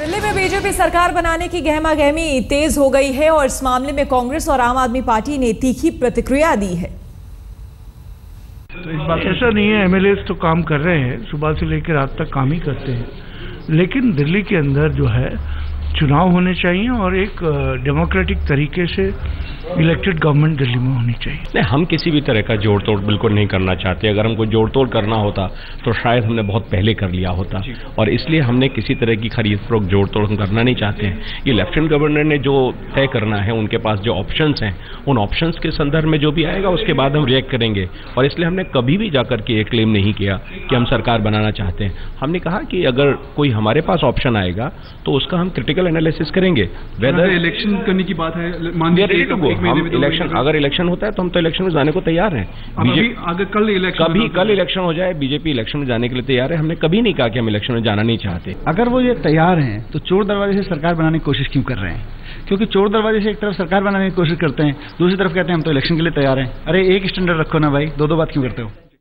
दिल्ली में बीजेपी सरकार बनाने की गहमागहमी तेज हो गई है और इस मामले में कांग्रेस और आम आदमी पार्टी ने तीखी प्रतिक्रिया दी है। तो इस बात ऐसा नहीं है, एमएलए तो काम कर रहे हैं, सुबह से लेकर रात तक काम ही करते हैं, लेकिन दिल्ली के अंदर जो है चुनाव होने चाहिए और एक डेमोक्रेटिक तरीके से इलेक्टेड गवर्नमेंट दिल्ली में होनी चाहिए। नहीं, हम किसी भी तरह का जोड़ तोड़ बिल्कुल नहीं करना चाहते। अगर हमको जोड़ तोड़ करना होता तो शायद हमने बहुत पहले कर लिया होता, और इसलिए हमने किसी तरह की खरीद फरोख्त जोड़ तोड़ हम करना नहीं चाहते हैं। ये लेफ्टिनेंट गवर्नर ने जो तय करना है, उनके पास जो ऑप्शंस हैं, उन ऑप्शंस के संदर्भ में जो भी आएगा उसके बाद हम रिएक्ट करेंगे। और इसलिए हमने कभी भी जाकर के ये क्लेम नहीं किया कि हम सरकार बनाना चाहते हैं। हमने कहा कि अगर कोई हमारे पास ऑप्शन आएगा तो उसका हम क्रिटिकल एनालिसिस करेंगे। वेदर इलेक्शन करने की बात है, इलेक्शन अगर इलेक्शन होता है तो हम तो इलेक्शन में जाने को तैयार हैं। अगर कल इलेक्शन हो जाए, बीजेपी इलेक्शन में जाने के लिए तैयार है। हमने कभी नहीं कहा कि हम इलेक्शन में जाना नहीं चाहते। अगर वो ये तैयार हैं तो चोर दरवाजे से सरकार बनाने की कोशिश क्यों कर रहे हैं? क्योंकि चोर दरवाजे से एक तरफ सरकार बनाने की कोशिश करते हैं, दूसरी तरफ कहते हैं हम तो इलेक्शन के लिए तैयार हैं। अरे एक स्टैंडर्ड रखो ना भाई, दो बात क्यों करते हो?